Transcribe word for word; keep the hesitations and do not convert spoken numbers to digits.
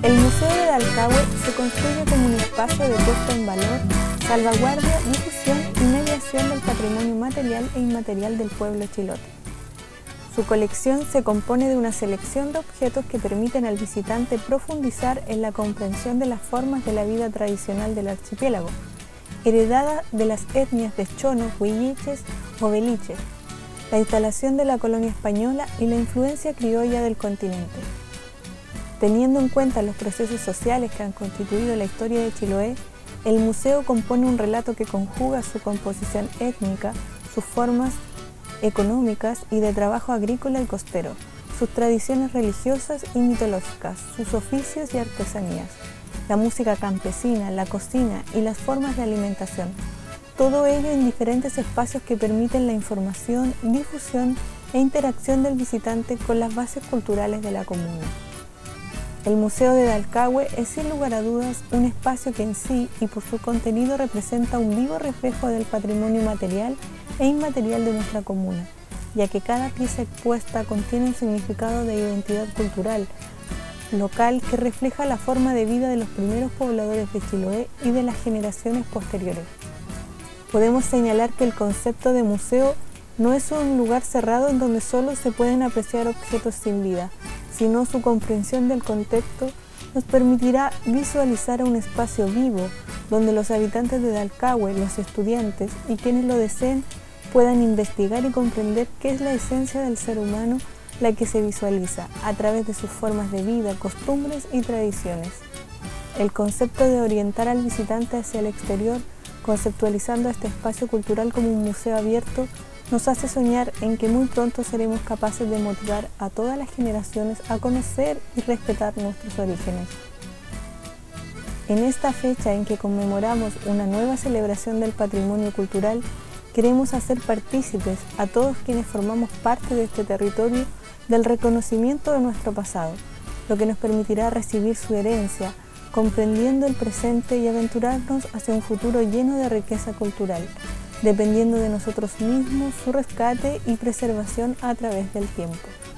El Museo de Dalcahue se construye como un espacio de puesta en valor, salvaguardia, difusión y mediación del patrimonio material e inmaterial del pueblo chilote. Su colección se compone de una selección de objetos que permiten al visitante profundizar en la comprensión de las formas de la vida tradicional del archipiélago, heredada de las etnias de chonos, huilliches o beliches, la instalación de la colonia española y la influencia criolla del continente. Teniendo en cuenta los procesos sociales que han constituido la historia de Chiloé, el museo compone un relato que conjuga su composición étnica, sus formas económicas y de trabajo agrícola y costero, sus tradiciones religiosas y mitológicas, sus oficios y artesanías, la música campesina, la cocina y las formas de alimentación. Todo ello en diferentes espacios que permiten la información, difusión e interacción del visitante con las bases culturales de la comuna. El Museo de Dalcahue es sin lugar a dudas un espacio que en sí y por su contenido representa un vivo reflejo del patrimonio material e inmaterial de nuestra comuna, ya que cada pieza expuesta contiene un significado de identidad cultural local que refleja la forma de vida de los primeros pobladores de Chiloé y de las generaciones posteriores. Podemos señalar que el concepto de museo no es un lugar cerrado en donde solo se pueden apreciar objetos sin vida, sino su comprensión del contexto nos permitirá visualizar un espacio vivo donde los habitantes de Dalcahue, los estudiantes y quienes lo deseen puedan investigar y comprender qué es la esencia del ser humano, la que se visualiza a través de sus formas de vida, costumbres y tradiciones. El concepto de orientar al visitante hacia el exterior, conceptualizando este espacio cultural como un museo abierto, nos hace soñar en que muy pronto seremos capaces de motivar a todas las generaciones a conocer y respetar nuestros orígenes. En esta fecha en que conmemoramos una nueva celebración del patrimonio cultural, queremos hacer partícipes a todos quienes formamos parte de este territorio del reconocimiento de nuestro pasado, lo que nos permitirá recibir su herencia, comprendiendo el presente y aventurarnos hacia un futuro lleno de riqueza cultural, dependiendo de nosotros mismos su rescate y preservación a través del tiempo.